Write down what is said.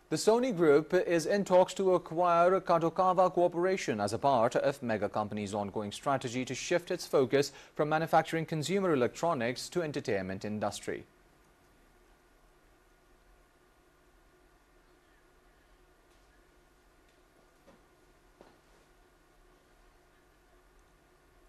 The Sony Group is in talks to acquire Kadokawa Corporation as a part of mega company's ongoing strategy to shift its focus from manufacturing consumer electronics to entertainment industry.